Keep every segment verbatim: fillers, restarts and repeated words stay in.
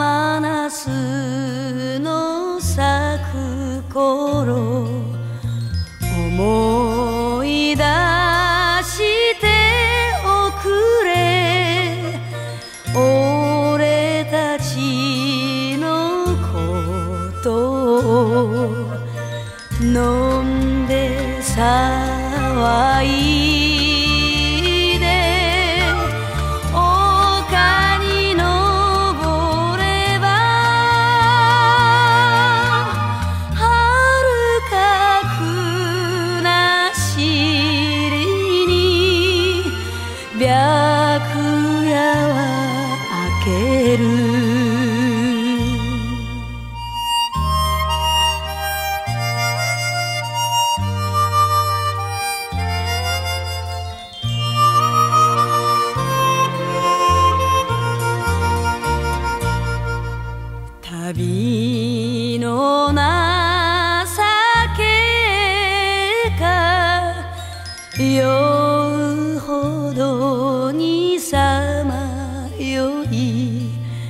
甘ナスの咲く頃思い出しておくれ俺たちのことを飲んで騒いで丘に登れば遥か国知に白夜は明ける旅の情けか酔うほどにさまよい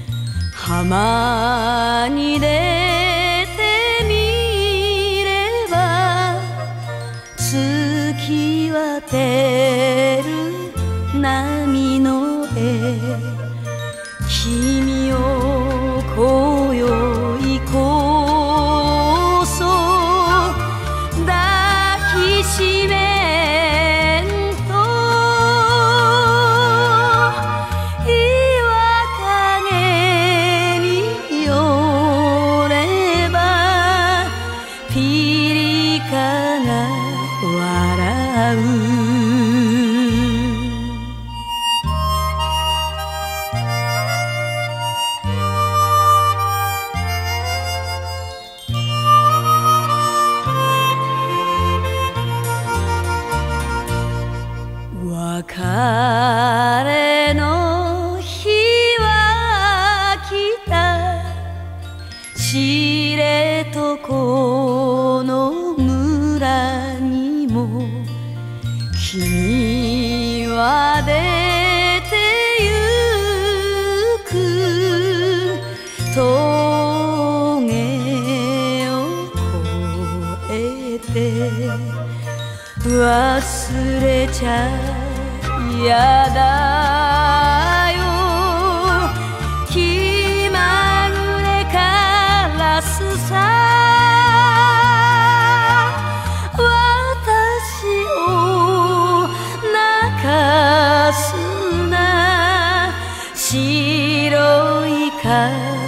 浜に出てみれば月は照る波の絵君を今宵こそ抱きしめんと岩陰に寄ればピリカが笑う別れの日は来た知床の村にも君は出てゆく峠を越えて忘れちゃやだよ気まぐれからすさ私を泣かすな白い風